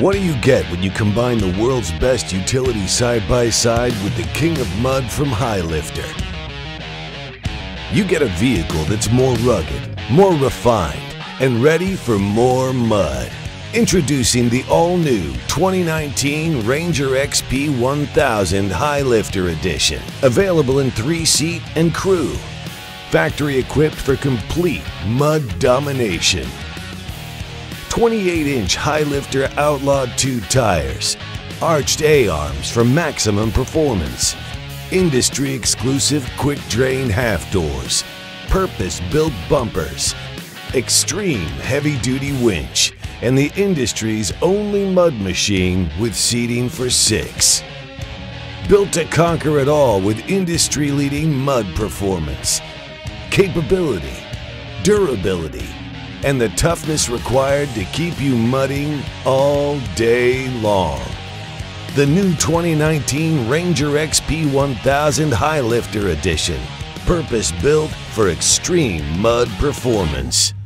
What do you get when you combine the world's best utility side-by-side with the king of mud from High Lifter? You get a vehicle that's more rugged, more refined, and ready for more mud. Introducing the all-new 2019 Ranger XP 1000 High Lifter Edition. Available in 3-seat and crew. Factory equipped for complete mud domination. 28-inch High Lifter Outlaw 2 tires. Arched A-arms for maximum performance. Industry-exclusive quick-drain half doors. Purpose-built bumpers. Extreme heavy-duty winch. And the industry's only mud machine with seating for 6. Built to conquer it all with industry-leading mud performance, capability, durability, and the toughness required to keep you mudding all day long. The new 2019 Ranger XP 1000 High Lifter Edition, purpose-built for extreme mud performance.